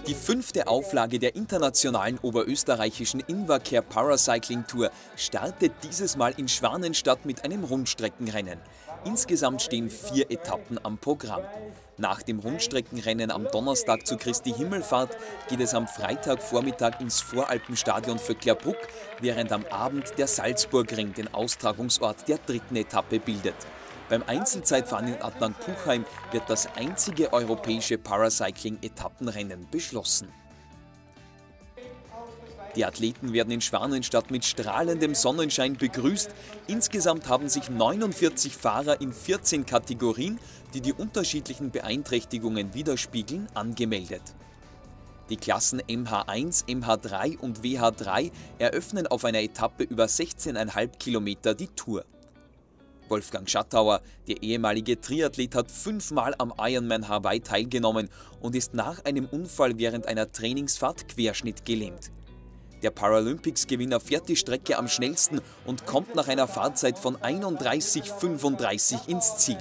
Die 5. Auflage der internationalen oberösterreichischen Inverkehr Paracycling Tour startet dieses Mal in Schwanenstadt mit einem Rundstreckenrennen. Insgesamt stehen 4 Etappen am Programm. Nach dem Rundstreckenrennen am Donnerstag zu Christi Himmelfahrt geht es am Freitagvormittag ins Voralpenstadion Vöcklerbruck, während am Abend der Salzburgring den Austragungsort der 3. Etappe bildet. Beim Einzelzeitfahren in Adnang-Puchheim wird das einzige europäische Paracycling-Etappenrennen beschlossen. Die Athleten werden in Schwanenstadt mit strahlendem Sonnenschein begrüßt. Insgesamt haben sich 49 Fahrer in 14 Kategorien, die die unterschiedlichen Beeinträchtigungen widerspiegeln, angemeldet. Die Klassen MH1, MH3 und WH3 eröffnen auf einer Etappe über 16,5 Kilometer die Tour. Wolfgang Schattauer, der ehemalige Triathlet, hat 5-mal am Ironman Hawaii teilgenommen und ist nach einem Unfall während einer Trainingsfahrt querschnittgelähmt. Der Paralympics-Gewinner fährt die Strecke am schnellsten und kommt nach einer Fahrzeit von 31,35 ins Ziel.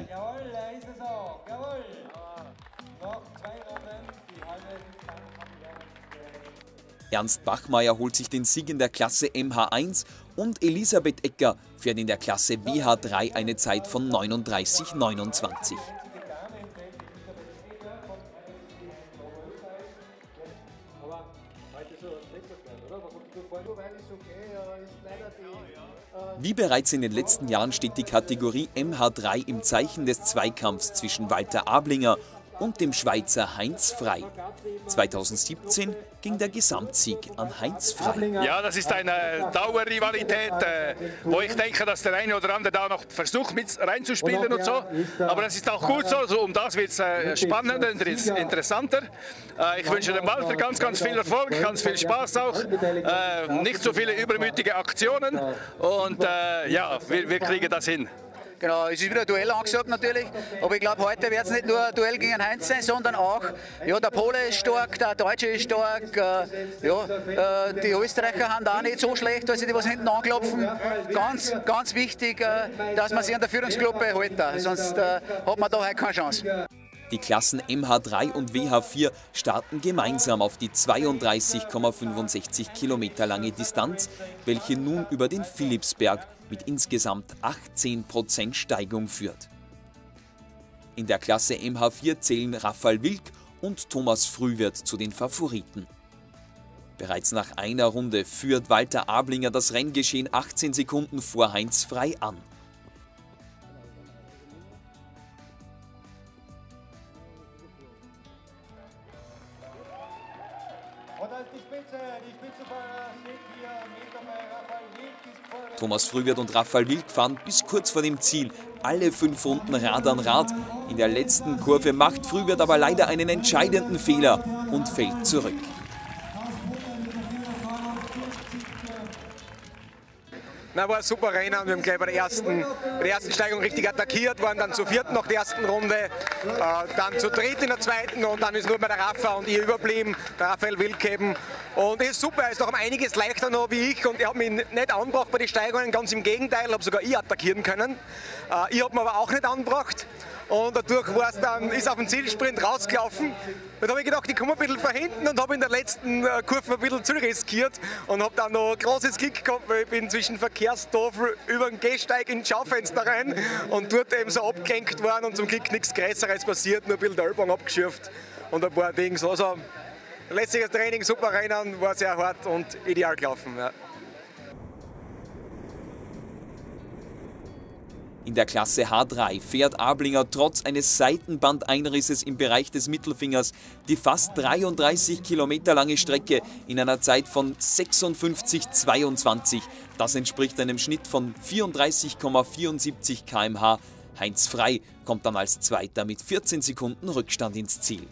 Ernst Bachmeier holt sich den Sieg in der Klasse MH1 und Elisabeth Ecker fährt in der Klasse WH3 eine Zeit von 39,29. Wie bereits in den letzten Jahren steht die Kategorie MH3 im Zeichen des Zweikampfs zwischen Walter Ablinger und dem Schweizer Heinz Frey. 2017 ging der Gesamtsieg an Heinz Frey. Ja, das ist eine Dauerrivalität, wo ich denke, dass der eine oder andere da noch versucht mit reinzuspielen und so. Aber das ist auch gut so, also um das wird es spannender, interessanter. Ich wünsche dem Walter ganz, ganz viel Erfolg, ganz viel Spaß auch, nicht so viele übermütige Aktionen und ja, wir kriegen das hin. Genau, es ist wieder ein Duell angesagt natürlich, aber ich glaube, heute wird es nicht nur ein Duell gegen Heinz sein, sondern auch, ja, der Pole ist stark, der Deutsche ist stark, ja, die Österreicher haben auch nicht so schlecht, also die was hinten anklopfen. Ganz, ganz wichtig, dass man sich an der Führungsgruppe hält, sonst hat man da heute keine Chance. Die Klassen MH3 und WH4 starten gemeinsam auf die 32,65 Kilometer lange Distanz, welche nun über den Philippsberg mit insgesamt 18% Steigung führt. In der Klasse MH4 zählen Raphael Wilk und Thomas Frühwirth zu den Favoriten. Bereits nach einer Runde führt Walter Ablinger das Renngeschehen 18 Sekunden vor Heinz Frey an. Thomas Frühwirth und Raphael Wilk fahren bis kurz vor dem Ziel. Alle 5 Runden Rad an Rad. In der letzten Kurve macht Frühwirth aber leider einen entscheidenden Fehler und fällt zurück. Na, war ein super Rennen. Wir haben gleich bei der ersten Steigung richtig attackiert, waren dann zu 4. nach der ersten Runde, dann zu 3. in der 2. und dann ist nur bei der Rafa und ich überblieben, der Raphael Wilk eben. Und das ist super, er ist noch um einiges leichter noch wie ich und er hat mich nicht angebracht bei den Steigungen, ganz im Gegenteil, habe sogar ich attackieren können. Ich habe ihn aber auch nicht angebracht. Und dadurch ist auf den Zielsprint rausgelaufen. Dann habe ich gedacht, ich komme ein bisschen von hinten und habe in der letzten Kurve ein bisschen zu riskiert und habe dann noch ein großes Kick gehabt, weil ich bin zwischen Verkehrstafel über den Gehsteig ins Schaufenster rein und dort eben so abgelenkt worden und zum Kick nichts Größeres passiert, nur ein bisschen der Ellbogen abgeschürft und ein paar Dinge. Also letztliches Training, super Rennen, war sehr hart und ideal gelaufen. Ja. In der Klasse H3 fährt Ablinger trotz eines Seitenbandeinrisses im Bereich des Mittelfingers die fast 33 Kilometer lange Strecke in einer Zeit von 56,22. Das entspricht einem Schnitt von 34,74 km/h. Heinz Frey kommt dann als Zweiter mit 14 Sekunden Rückstand ins Ziel.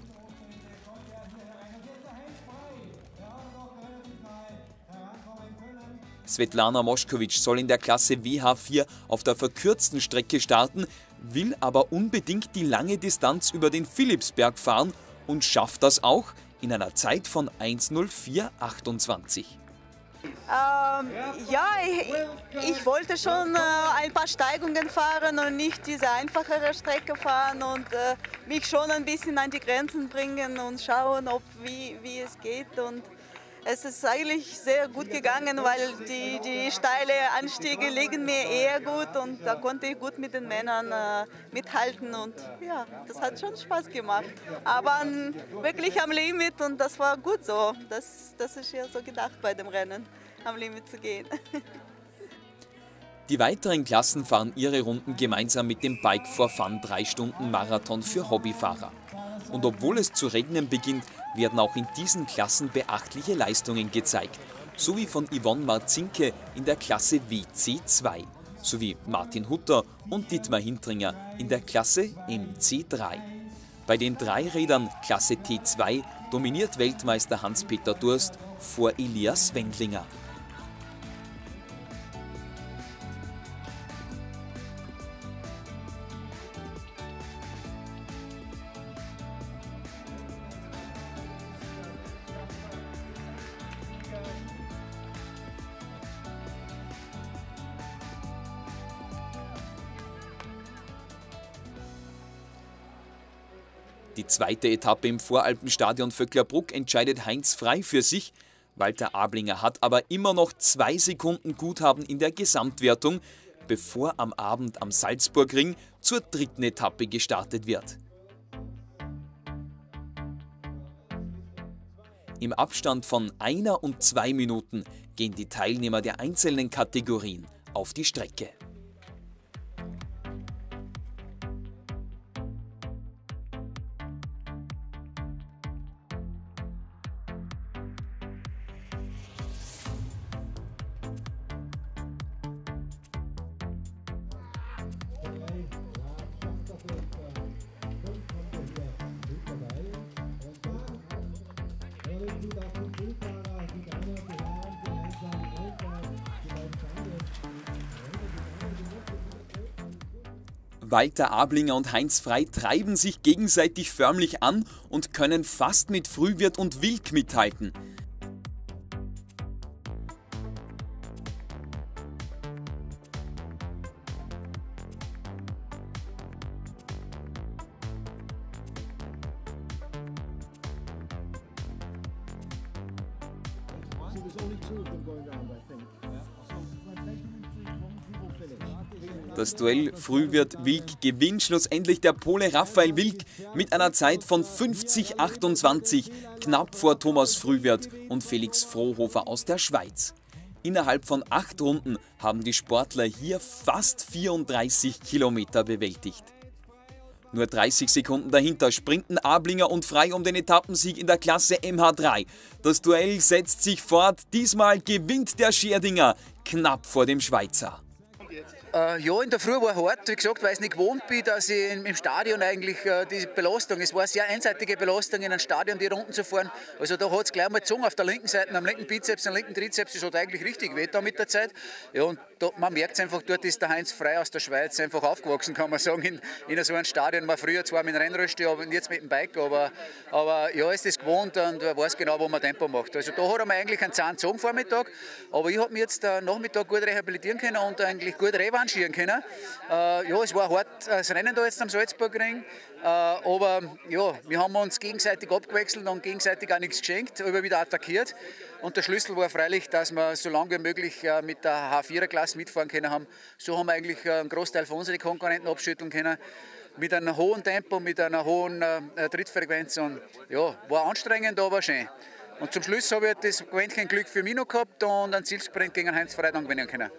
Svetlana Moschkowitsch soll in der Klasse WH4 auf der verkürzten Strecke starten, will aber unbedingt die lange Distanz über den Philippsberg fahren und schafft das auch in einer Zeit von 1:04:28. Ja, ich wollte schon ein paar Steigungen fahren und nicht diese einfachere Strecke fahren und mich schon ein bisschen an die Grenzen bringen und schauen, wie es geht. Und es ist eigentlich sehr gut gegangen, weil die steile Anstiege liegen mir eher gut und da konnte ich gut mit den Männern mithalten und ja, das hat schon Spaß gemacht. Aber wirklich am Limit und das war gut so. Das ist ja so gedacht bei dem Rennen, am Limit zu gehen. Die weiteren Klassen fahren ihre Runden gemeinsam mit dem Bike for Fun 3-Stunden-Marathon für Hobbyfahrer. Und obwohl es zu regnen beginnt, werden auch in diesen Klassen beachtliche Leistungen gezeigt, so wie von Yvonne Marzinke in der Klasse WC2, sowie Martin Hutter und Dietmar Hintringer in der Klasse MC3. Bei den Dreirädern Klasse T2 dominiert Weltmeister Hans-Peter Durst vor Elias Wendlinger. Die zweite Etappe im Voralpenstadion Vöcklerbruck entscheidet Heinz Frey für sich. Walter Ablinger hat aber immer noch 2 Sekunden Guthaben in der Gesamtwertung, bevor am Abend am Salzburgring zur dritten Etappe gestartet wird. Im Abstand von 1 und 2 Minuten gehen die Teilnehmer der einzelnen Kategorien auf die Strecke. Walter Ablinger und Heinz Frey treiben sich gegenseitig förmlich an und können fast mit Frühwirt und Wilk mithalten. Das Duell Frühwirt-Wilk gewinnt schlussendlich der Pole Raphael Wilk mit einer Zeit von 50,28, knapp vor Thomas Frühwirt und Felix Frohofer aus der Schweiz. Innerhalb von 8 Runden haben die Sportler hier fast 34 Kilometer bewältigt. Nur 30 Sekunden dahinter sprinten Ablinger und Frey um den Etappensieg in der Klasse MH3. Das Duell setzt sich fort, diesmal gewinnt der Scherdinger knapp vor dem Schweizer. Ja, in der Früh war hart, wie gesagt, weil ich nicht gewohnt bin, dass ich im Stadion eigentlich die Belastung, es war eine sehr einseitige Belastung, in einem Stadion die Runden zu fahren. Also da hat es gleich mal gezogen auf der linken Seite, am linken Bizeps, am linken Trizeps, das hat eigentlich richtig weh da mit der Zeit. Ja, und da, man merkt es einfach, dort ist der Heinz Frey aus der Schweiz einfach aufgewachsen, kann man sagen, in so einem Stadion. Man früher zwar mit dem Rennrösti, aber jetzt mit dem Bike, aber ja, ist das gewohnt und weiß genau, wo man Tempo macht. Also da hat er mir eigentlich einen Zahn gezogen Vormittag, aber ich habe mich jetzt Nachmittag gut rehabilitieren können und eigentlich gut revanchieren können. Ja, es war hart, das Rennen da jetzt am Salzburgring, aber ja, wir haben uns gegenseitig abgewechselt und gegenseitig auch nichts geschenkt, aber wieder attackiert. Und der Schlüssel war freilich, dass wir so lange wie möglich mit der H4er-Klasse mitfahren können haben. So haben wir eigentlich einen Großteil von unseren Konkurrenten abschütteln können. Mit einem hohen Tempo, mit einer hohen Trittfrequenz. Und ja, war anstrengend, aber schön. Und zum Schluss habe ich das Quäntchen Glück für mich noch gehabt und einen Zielsprint gegen Heinz Frey dann gewinnen können.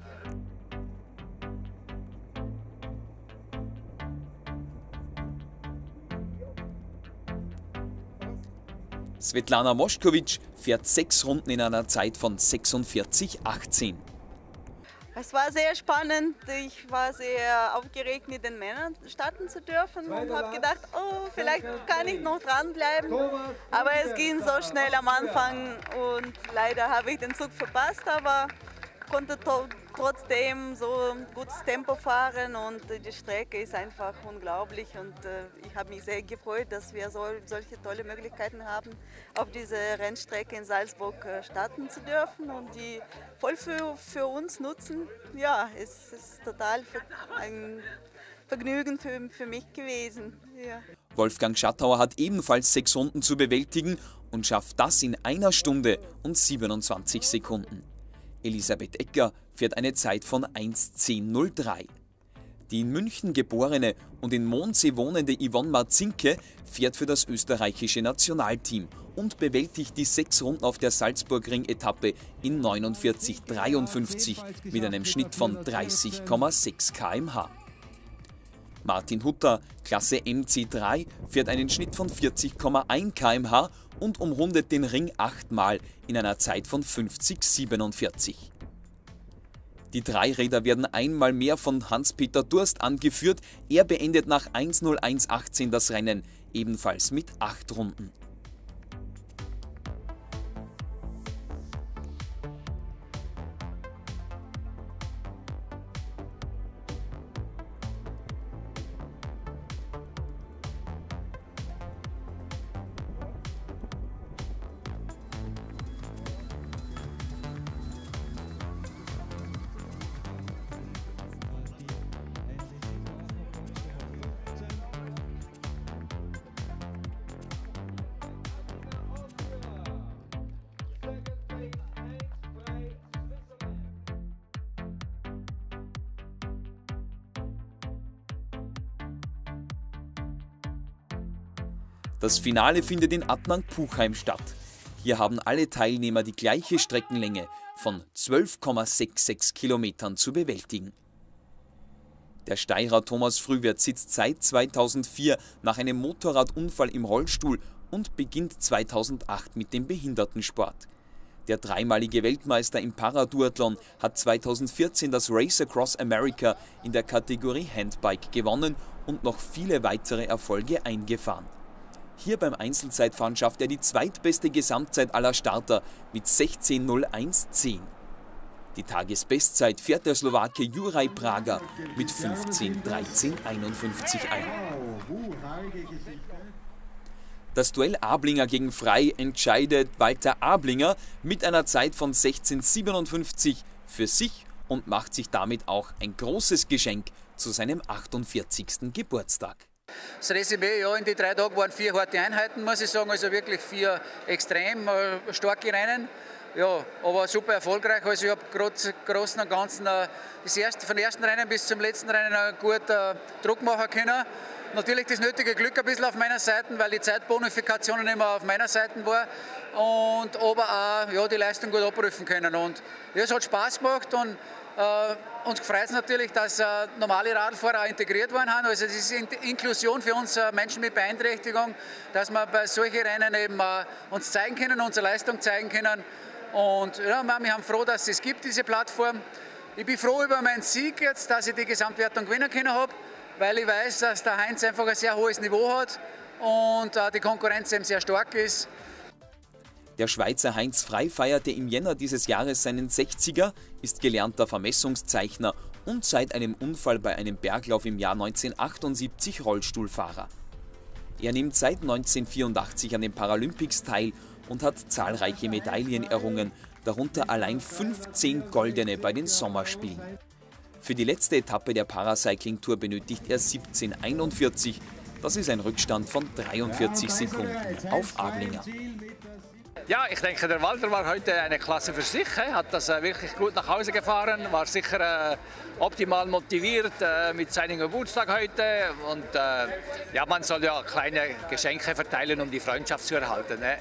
Svetlana Moschkowitsch fährt 6 Runden in einer Zeit von 46,18. Es war sehr spannend. Ich war sehr aufgeregt, mit den Männern starten zu dürfen und habe gedacht, oh, vielleicht kann ich noch dranbleiben. Aber es ging so schnell am Anfang und leider habe ich den Zug verpasst, aber konnte trotzdem so ein gutes Tempo fahren und die Strecke ist einfach unglaublich und ich habe mich sehr gefreut, dass wir solche tolle Möglichkeiten haben, auf diese Rennstrecke in Salzburg starten zu dürfen und die voll für uns nutzen. Ja, es ist total ein Vergnügen für mich gewesen. Ja. Wolfgang Schattauer hat ebenfalls 6 Runden zu bewältigen und schafft das in 1 Stunde und 27 Sekunden. Elisabeth Ecker fährt eine Zeit von 1:10:03. Die in München geborene und in Mondsee wohnende Yvonne Marzinke fährt für das österreichische Nationalteam und bewältigt die 6 Runden auf der Salzburgring-Etappe in 49:53 mit einem Schnitt von 30,6 km/h. Martin Hutter, Klasse MC3, fährt einen Schnitt von 40,1 km/h und umrundet den Ring 8-mal in einer Zeit von 50:47. Die Dreiräder werden einmal mehr von Hans-Peter Durst angeführt. Er beendet nach 1:01:18 das Rennen, ebenfalls mit 8 Runden. Das Finale findet in Attnang-Puchheim statt. Hier haben alle Teilnehmer die gleiche Streckenlänge von 12,66 Kilometern zu bewältigen. Der Steirer Thomas Frühwirth sitzt seit 2004 nach einem Motorradunfall im Rollstuhl und beginnt 2008 mit dem Behindertensport. Der dreimalige Weltmeister im Paraduathlon hat 2014 das Race Across America in der Kategorie Handbike gewonnen und noch viele weitere Erfolge eingefahren. Hier beim Einzelzeitfahren schafft er die zweitbeste Gesamtzeit aller Starter mit 16:01:10. Die Tagesbestzeit fährt der Slowake Juraj Prager mit 15:13:51 ein. Das Duell Ablinger gegen Frey entscheidet Walter Ablinger mit einer Zeit von 16:57 für sich und macht sich damit auch ein großes Geschenk zu seinem 48. Geburtstag. Das Resümee, ja, in den 3 Tagen waren 4 harte Einheiten, muss ich sagen, also wirklich 4 extrem starke Rennen. Ja, aber super erfolgreich. Also ich habe Großen und Ganzen von ersten Rennen bis zum letzten Rennen gut Druck machen können. Natürlich das nötige Glück ein bisschen auf meiner Seite, weil die Zeitbonifikationen immer auf meiner Seite war. Und aber auch ja, die Leistung gut abrufen können. Und ja, es hat Spaß gemacht und uns freut es natürlich, dass normale Radfahrer auch integriert worden sind. Also das ist Inklusion für uns Menschen mit Beeinträchtigung, dass wir bei solchen Rennen eben uns zeigen können, unsere Leistung zeigen können. Und ja, wir haben froh, dass es gibt, diese Plattform. Ich bin froh über meinen Sieg jetzt, dass ich die Gesamtwertung gewinnen können habe, weil ich weiß, dass der Heinz einfach ein sehr hohes Niveau hat und die Konkurrenz eben sehr stark ist. Der Schweizer Heinz Frey feierte im Jänner dieses Jahres seinen 60er, ist gelernter Vermessungszeichner und seit einem Unfall bei einem Berglauf im Jahr 1978 Rollstuhlfahrer. Er nimmt seit 1984 an den Paralympics teil und hat zahlreiche Medaillen errungen, darunter allein 15 goldene bei den Sommerspielen. Für die letzte Etappe der Paracycling-Tour benötigt er 17:41. Das ist ein Rückstand von 43 Sekunden auf Ablinger. Ja, ich denke, der Walter war heute eine Klasse für sich. Hat das wirklich gut nach Hause gefahren, war sicher optimal motiviert mit seinem Geburtstag heute. Und ja, man soll ja kleine Geschenke verteilen, um die Freundschaft zu erhalten. Ne?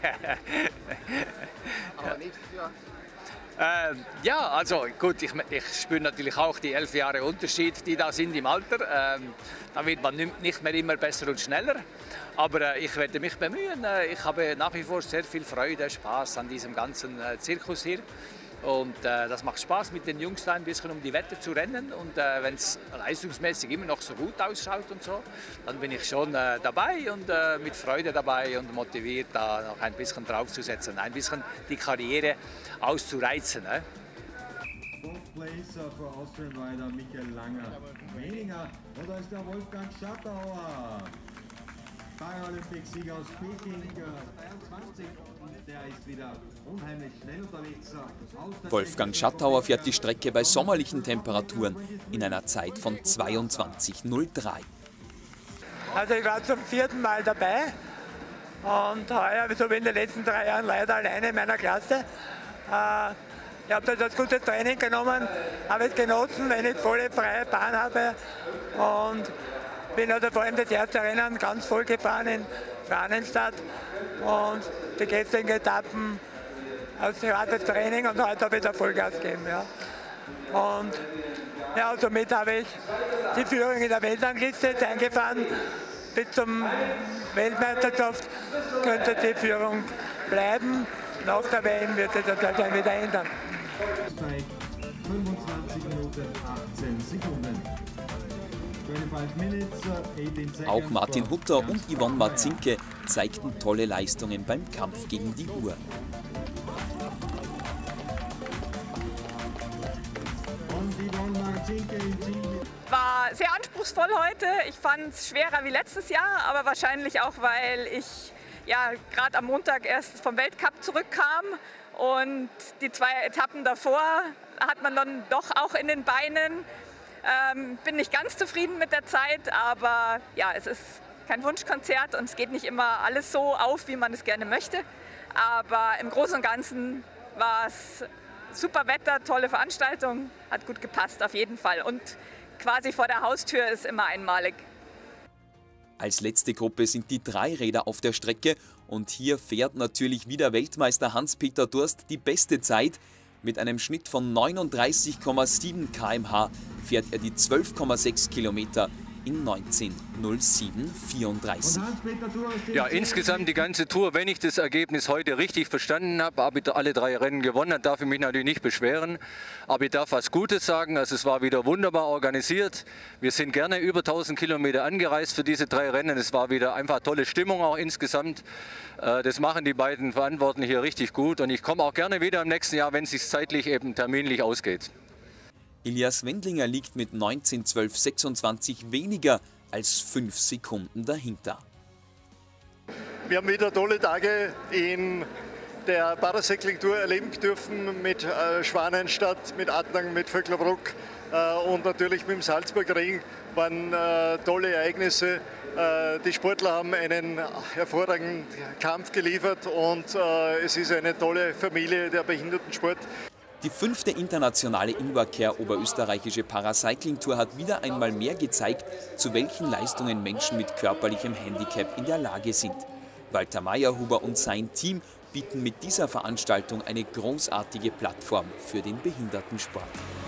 Aber nächstes Jahr. Ja, also gut, ich spüre natürlich auch die 11 Jahre Unterschied, die da sind im Alter. Da wird man nicht mehr immer besser und schneller. Aber ich werde mich bemühen. Ich habe nach wie vor sehr viel Freude, Spaß an diesem ganzen Zirkus hier. Und das macht Spaß, mit den Jungs da ein bisschen um die Wette zu rennen. Und wenn es leistungsmäßig immer noch so gut ausschaut und so, dann bin ich schon dabei und mit Freude dabei und motiviert, da noch ein bisschen draufzusetzen, ein bisschen die Karriere auszureizen. Ne? ist vor Austrian Rider Michael Langer-Weninger. Und da ist der Wolfgang Schattauer, Paralympicsieger aus Peking 22. Der ist wieder unheimlich schnell unterwegs. Wolfgang Schattauer fährt die Strecke bei sommerlichen Temperaturen in einer Zeit von 22:03. Also ich war zum 4. Mal dabei und heuer, so wie in den letzten 3 Jahren, leider alleine in meiner Klasse. Ich habe das als gutes Training genommen, habe es genossen, wenn ich volle freie Bahn habe und bin also vor allem das erste Rennen ganz voll gefahren in Schwanenstadt und die gestrigen Etappen als hartes Training und heute habe ich da Vollgas gegeben. Ja. Und ja, somit habe ich die Führung in der Weltrangliste jetzt eingefahren. Bis zum Weltmeisterschaft könnte die Führung bleiben. Nach der WM wird sich das dann wieder ändern. 25 Minuten 18 Sekunden. Auch Martin Hutter und Yvonne Marzinke zeigten tolle Leistungen beim Kampf gegen die Uhr. War sehr anspruchsvoll heute. Ich fand es schwerer wie letztes Jahr, aber wahrscheinlich auch, weil ich ja gerade am Montag erst vom Weltcup zurückkam und die 2 Etappen davor hat man dann doch auch in den Beinen. Bin nicht ganz zufrieden mit der Zeit, aber ja, es ist kein Wunschkonzert und es geht nicht immer alles so auf, wie man es gerne möchte. Aber im Großen und Ganzen war es super Wetter, tolle Veranstaltung, hat gut gepasst auf jeden Fall. Und quasi vor der Haustür ist immer einmalig. Als letzte Gruppe sind die Dreiräder auf der Strecke und hier fährt natürlich wieder Weltmeister Hans-Peter Durst die beste Zeit. Mit einem Schnitt von 39,7 km/h fährt er die 12,6 Kilometer in 19:07:34. Ja, insgesamt die ganze Tour, wenn ich das Ergebnis heute richtig verstanden habe ich alle 3 Rennen gewonnen, dann darf ich mich natürlich nicht beschweren. Aber ich darf was Gutes sagen, also es war wieder wunderbar organisiert. Wir sind gerne über 1000 Kilometer angereist für diese 3 Rennen. Es war wieder einfach tolle Stimmung auch insgesamt. Das machen die beiden Verantwortlichen hier richtig gut und ich komme auch gerne wieder im nächsten Jahr, wenn es sich zeitlich eben terminlich ausgeht. Elias Wendlinger liegt mit 19:12:26 weniger als 5 Sekunden dahinter. Wir haben wieder tolle Tage in der Paracycling-Tour erleben dürfen mit Schwanenstadt, mit Attnang, mit Vöcklerbruck und natürlich mit dem Salzburgring. Waren tolle Ereignisse. Die Sportler haben einen hervorragenden Kampf geliefert und es ist eine tolle Familie, der Behindertensport. Die 5. internationale Indoor-Care Oberösterreichische Paracycling-Tour hat wieder einmal mehr gezeigt, zu welchen Leistungen Menschen mit körperlichem Handicap in der Lage sind. Walter Meyerhuber und sein Team bieten mit dieser Veranstaltung eine großartige Plattform für den Behindertensport.